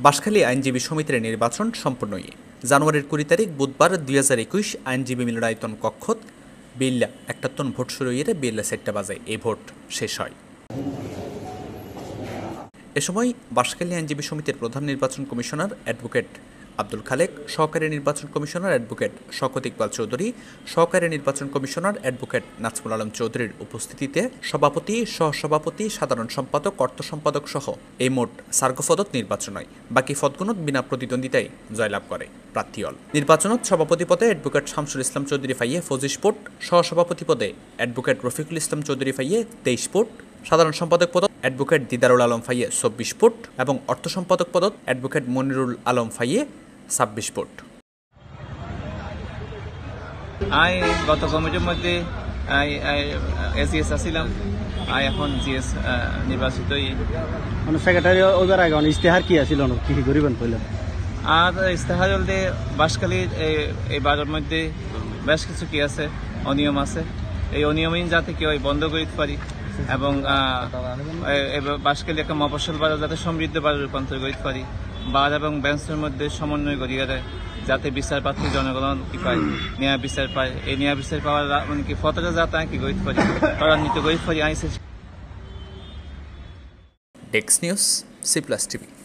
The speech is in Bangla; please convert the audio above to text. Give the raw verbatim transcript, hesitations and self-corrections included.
বাঁশখালী আইনজীবী সমিতির নির্বাচন সম্পূর্ণই জানুয়ারির কুড়ি তারিখ বুধবার দুই হাজার একুশ আইনজীবী মিলনায়তন কক্ষত বিল্লা একটাত্তন ভোট শুরু হয়ে বিল্লা সেটটা বাজায় এই ভোট শেষ হয়। এ সময় বাঁশখালী আইনজীবী সমিতির প্রধান নির্বাচন কমিশনার অ্যাডভোকেট আব্দুল খালেক, সহকারী নির্বাচন কমিশনার অ্যাডভোকেট শওকত ইকবাল চৌধুরী, সহকারী নির্বাচন কমিশনার অ্যাডভোকেট নাজমুল আলম চৌধুরীর উপস্থিতিতে সভাপতি, সহসভাপতি, সাধারণ সম্পাদক, অর্থ সম্পাদক সহ এই মোট সার্গফদত নির্বাচন হয়। বাকি ফদগুণত বিনা প্রতিদ্বন্দ্বিতায় জয়লাভ করে প্রার্থীল। নির্বাচনত সভাপতি পদে অ্যাডভোকেট শামসুল ইসলাম চৌধুরী ফাইয়ে পঁচিশ ফুট, সহসভাপতি পদে অ্যাডভোকেট রফিকুল ইসলাম চৌধুরী ফাইয়ে তেইশ ফুট, সাধারণ সম্পাদক পদত অ্যাডভোকেট দিদারুল আলম ফাইয়ে চব্বিশ ফুট এবং অর্থ সম্পাদক পদত অ্যাডভোকেট মনিরুল আলম ফাইয়ে ছাব্বিশ ফুট। আই গত কমিটির মধ্যে এসিএস আসছিলাম, আই এখন জিএস নির্বাচিত। মানে সেক্রেটারি ওইবার আগে ইস্তেহার কি আছিল কি কি করিবেন কইলেন? আর ইস্তেহার বলতে বাঁশখালীর এই বারের মধ্যে বেশ কিছু কি আছে, অনিয়ম আছে। এই অনিয়মহীন যাতে কেউ বন্ধ করতে পারি এবং বাঁশখালী একটা মফস্বল বাজার যাতে সমৃদ্ধ বাজার রূপান্তর করতে পারি, বার এবং বেঞ্চের মধ্যে সমন্বয় করিয়া দেয় যাতে বিচার প্রার্থী জনগণ কি পায়, ন্যায় বিচার পায়। এই ন্যায় বিচার পাওয়ার মানে কি ফতটা যাতে কি করতে পারি, ত্বরান্বিত করতে পারি। আইসে desk news, C plus TV.